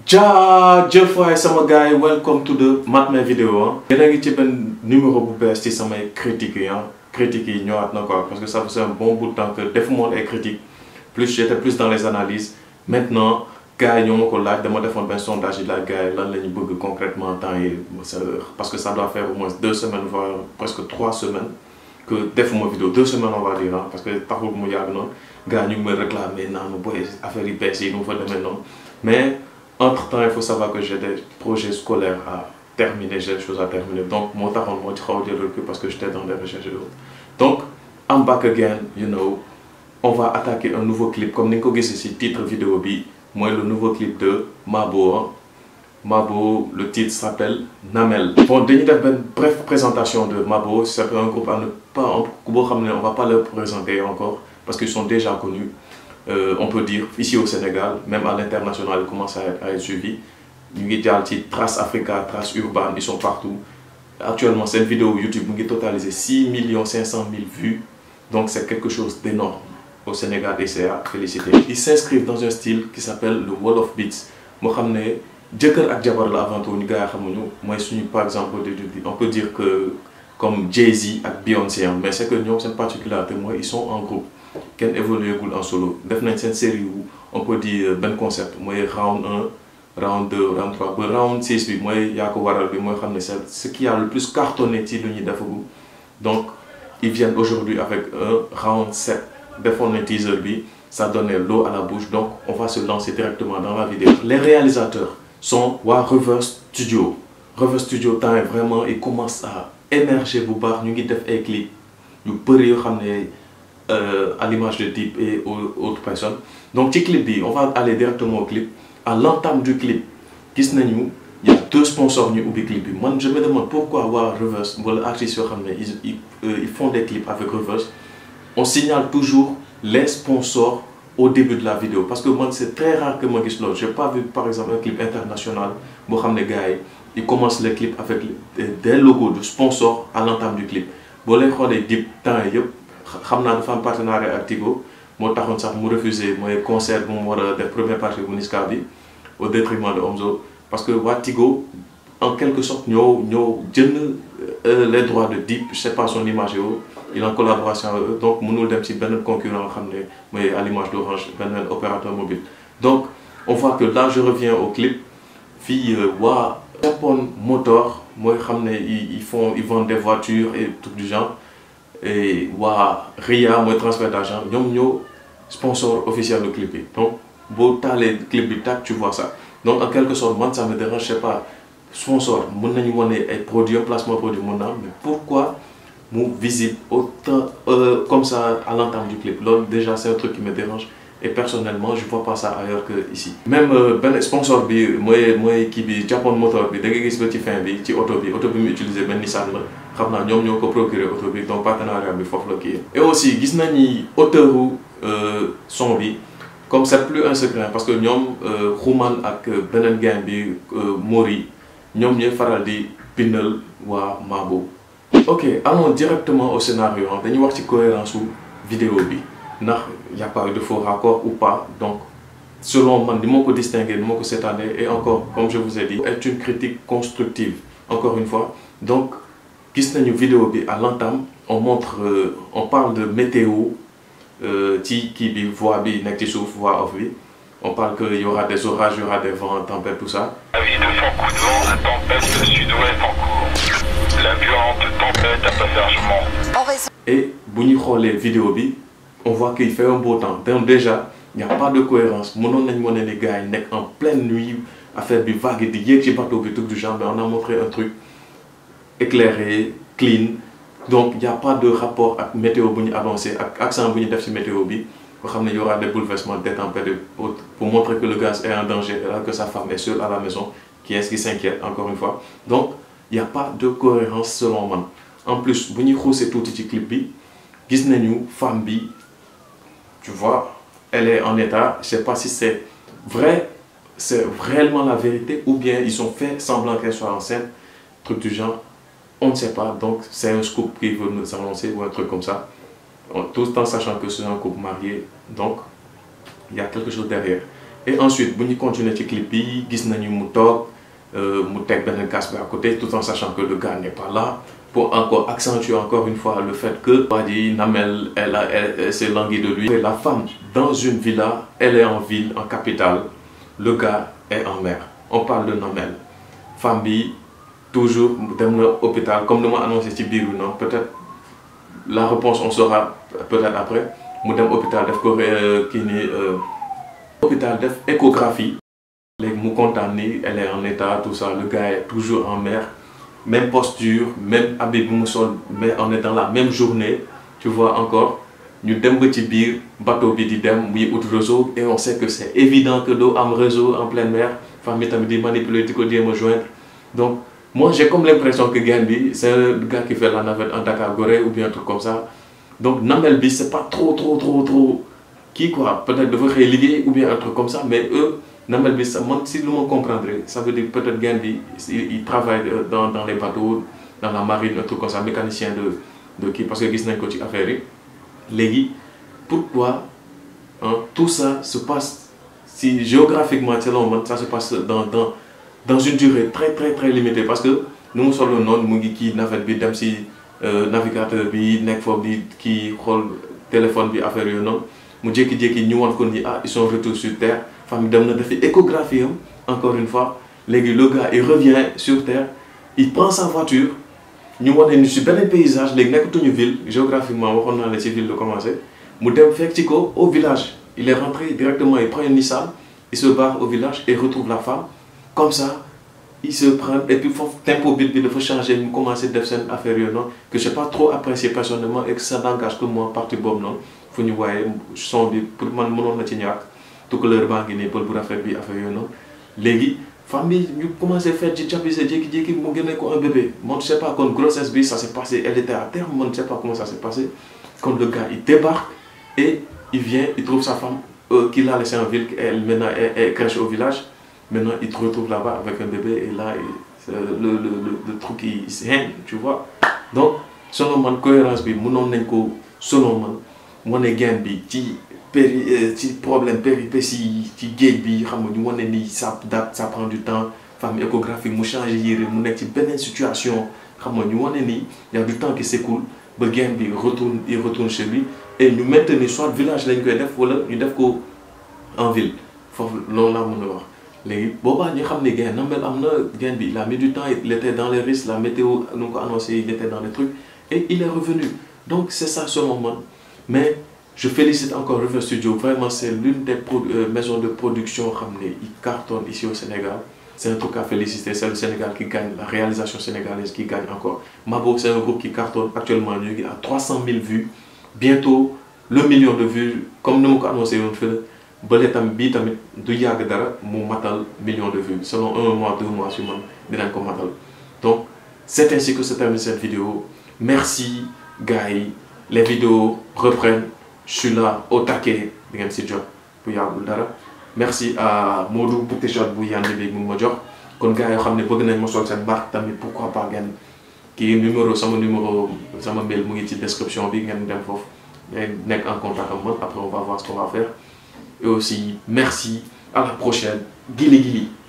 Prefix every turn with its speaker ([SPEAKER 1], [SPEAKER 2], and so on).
[SPEAKER 1] jaajëf waay sama gars yi welcome to the Matmé vidéo ah. yéen a ngi ci benn numéro bu bees ci samay critiques yi ah critiques yi ñëwaat na quoi parce que ça fait un bon bout de temps que defuma ay critiques plus j'étais plus dans les analyses maintenant gars yi ñoo ma ko laaj dama defoon benn sondage yi laaj gars yi lan la ñu bëgg concrètement temps yi parce que ça doit faire au moins 2 semaines voire presque 3 semaines que defuma vidéo 2 semaines on va dire ah parce que taxul mu yàgg noonu gars ñu ngi may réclamer naan booy affaire yi bees yi nu mu fa demee noonu mais. Entre-temps, il faut savoir que j'ai des projets scolaires à terminer, j'ai des choses à terminer. Donc, moi, je suis parce que j'étais dans des recherches et autres. Donc, I'm back again, you know. On va attaquer un nouveau clip. Comme vous voyez ici, titre vidéo, moi, le nouveau clip de Mabo. Hein. Mabo, le titre s'appelle Namel. Bon, dernière une brève présentation de Mabo. C'est un groupe à ne pas, on ne va pas le présenter encore parce qu'ils sont déjà connus. On peut dire ici au Sénégal, même à l'international, ils commencent à être suivis. Nous avons Trace Africa, Trace Urban, ils sont partout. Actuellement, cette vidéo YouTube a totalisé 6 500 000 vues. Donc c'est quelque chose d'énorme au Sénégal et c'est à féliciter. Ils s'inscrivent dans un style qui s'appelle le Wall of Beats. Moi, je sais que avant tout, par exemple, on peut dire que comme Jay-Z et Beyoncé, mais c'est que nous, c'est particularité, ils sont en groupe. Qui évolue en solo. Def nañ une série où on peut dire ben concept mooy round 1 round 2 round 3 ba round 6 bi mooy yaa ko waral bi mooy xam ne c'est ce qui a le plus cartonné ci lu ñuy defagu. Donc ils viennent aujourd'hui avec un round 7 defoon na teaser bi ça donnait l'eau à la bouche donc on va se lancer directement dans la vidéo. Les réalisateurs sont Reverse Studio. Reverse Studio temps vraiment ils commencent à émerger bu baax ñu ngi def ay clip yu bëri yoo xam ne à l'image de Dip et autres personnes. Donc, petit clip, on va aller directement au clip. À l'entame du clip, il y a 2 sponsors qui ont clip. Moi, je me demande pourquoi avoir Reverse, ils font des clips avec Reverse. On signale toujours les sponsors au début de la vidéo. Parce que moi, c'est très rare que moi je n'ai pas vu par exemple un clip international. Ils commencent les clips avec des logos de sponsors à l'entame du clip. Si vous regardez Dip, xamna dafa am partenariat ak Tigo moo taxoon sax mu refusé mooy concert bu mu war a def première partie bu Niska bi au détriment de Omzo parce que waa Tigo en quelque sorte ñoo jënd les droits de Dip je sais pas son image yow il est en collaboration avec eux donc mënul dem ci benn concurrent xam ne mooy à l'image d'Orange benn opérateur mobile. Donc on voit que là je reviens au clip fii waa Japon Motor mooy xam ne ils vendent des voitures et tout du genre. Et RIA, moi transfert d'argent, nous sommes sponsor officiel du clip. Donc, si tu as les clips, tu vois ça. Donc, en quelque sorte, moi, ça me dérange, je sais pas, sponsor, nous avons des produits, un placement produit, mais pourquoi nous visible autant comme ça à l'entame du clip? Là, déjà, c'est un truc qui me dérange. Et personnellement, je ne vois pas ça ailleurs que ici. Même ben sponsor, moi qui bi Japon Motor, bi, dès que je suis fin bi, ci auto bi utiliser ben Nissan la. Xamna ñom ñoko procurer auto bi donc partenariat bi fofu la ki. Et aussi gis nañ ni auteur son bi comme c'est plus un secret parce que ñom Xuman ak benen gain bi Mori ñom ñoy faral di bindal wa Mabo. OK, allons directement au scénario. Dañuy wax ci cohérence vidéo bi. Il n'y a pas eu de faux raccord ou pas. Donc, selon moi, je peux distinguer cette année. Et encore, comme je vous ai dit, est une critique constructive. Encore une fois. Donc, une vidéo à l'entame, on parle de météo, qui voit voix off. On parle qu'il y aura des orages, il y aura des vents, tempêtes, tout ça.
[SPEAKER 2] Avis de fort coup de vent, la tempête de sud-ouest en cours. La violente tempête à passagement.
[SPEAKER 1] Et, si vous les vidéos, on voit qu'il fait un beau temps. Donc déjà, il n'y a pas de cohérence. Les gars en pleine nuit à faire des vagues, des bateaux, tout du genre. Mais on a montré un truc éclairé, clean. Donc il n'y a pas de rapport avec météo avancé, avec accent météo. Il y aura des bouleversements, des tempêtes pour montrer que le gars est en danger, que sa femme est seule à la maison, qui est-ce qui s'inquiète encore une fois. Donc il n'y a pas de cohérence selon moi. En plus, si vous avez tout petit clip, vous voyez une femme. Tu vois, elle est en état, je ne sais pas si c'est vrai, c'est réellement la vérité ou bien ils ont fait semblant qu'elle soit enceinte, truc du genre, on ne sait pas, donc c'est un scoop qui veut nous annoncer ou un truc comme ça, tout en sachant que c'est un couple marié, donc il y a quelque chose derrière. et ensuite bu ñu continuer ci clip bi gis nañu mu toog mu teg benn casque bi à côté tout en sachant que le gars n'est pas là pour encore accentuer encore une fois le fait que waa ji Namel elle s'est languie de lui. La femme dans une villa, elle est en ville, en capitale, le gars est en mer. On parle de Namel. Femme bi toujours dem na hôpital comme ni ma annoncé ci biir bi non peut-être la réponse on saura peut-être après mu dem hôpital def ko kii nii hôpital def échographie. Léegi mu kontaan ni elle est en état tout ça, le gars est toujours en mer, même posture, même habit bu mu sol, mais on est dans la même journée, tu vois encore. Ñu dem ba ci biir bateau bi di dem muy ut réseau et on sait que c'est évident que doo am réseau en pleine mer, femme bi tamit di manipuler di ko jéem a joindre. Donc moi j'ai comme l'impression que gars bi c'est un gars qui fait la navette en Dakar-Gorée ou bien un truc comme ça. Donc Namel bi c'est pas trop kii quoi, peut-être dafa xëy liggéey ou bien un truc comme ça, mais eux Namel bi ça man si lu ma comprendre ça veut dire peut-être gars bi il travaille dans les bateaux, dans la marine, un truc comme ça, mécanicien de kii parce que gis nañ ko ci affaire yi. Léegi pourquoi tout ça se passe si géographiquement selon man ça se passe dans une durée très limitée parce que nu mu solo noonu mu ngi kii navette bi dem si navigateur bi nekk foofu di kii xool téléphone bi affaire yooyu noonu mu jékki-jékki ñu won ko ni ils sont retour sur terre. Femme dem na defi échographie am encore une fois léegi le gars il revient sur terre il prend sa voiture ñu wane ni si benn paysage léegi nekkatuñu ville géographiquement waxoon naa la ci ville la commencé mu dem fekk ci ko au village il est rentré directement il prend une Nissan il se barre au village et retrouve la femme comme ça il se prend et puis foofu tempo bi dafa changer mu commencé def seen affaire yooyu noonu que j'ai pas trop apprécié personnellement et que ça n'engage que moi partie boobu noonu fu ñu waaye son bi pour man mënoon na ci ñàkk. Couleur baa ngi nii pël bu rafet bi affaire yooyu noonu léegi femme bi ñu commencé faire ci jàpp sa jékki-jékki mu génne ko un bébé man je sais pas kon grossesse bi ça s'est passé elle était à terme man je sais pas comment ça s'est passé quand le gars il débarque et il vient il trouve sa femme qu'il a laissé en ville elle maintenant elle crèche au village maintenant il te retrouve là-bas avec un bébé et là le truc il s'éteint tu vois donc selon man cohérence bi mënoon nañ ko selon man wane gain bi ci problème péripéties ci géej bi xam nga ñu wane ni ça prend du temps femme échographique mu changé yére mu nekk ci beneen situation xam nga ñu wane ni y a du temps qui s'écoule ba gain bi il retourne chez lui et ñu maintenir soit village lañ koy def wala ñu def ko en ville foofu loolu laa mën a wax léegi boobaa ñu xam ne gain Namel am na gain bi il a mis du temps il était dans les risques la météo nu ko annoncé il était dans les trucs et il est revenu donc c'est ça selon moi mais je félicite encore River Studio, vraiment c'est l'une des maisons de production qui cartonne ici au Sénégal. C'est un truc à féliciter, c'est le Sénégal qui gagne, la réalisation sénégalaise qui gagne encore. Mabo c'est un groupe qui cartonne actuellement à 300 000 vues, bientôt le million de vues, comme nous l'avons annoncé, bii tamit du yàgg dara mu matal million de vues, selon 1 mois, 2 mois sur dinañ ko matal. Donc c'est ainsi que se termine cette vidéo. Merci gars yi, les vidéos reprennent. Je suis là au taquet di ngeen si jot bu yàggul dara merci à Modou pour t-shirt bu yànd bi mu ma jox kon gars yoo xam ne bëgg nañ ma sol seen marque tamit pourquoi pas ngeen kii sama mail mu ngi ci description bi ngeen dem foofu ngeen nekk en contact ak moi après on va voir ce qu'on va faire et aussi merci à la prochaine Gili Gili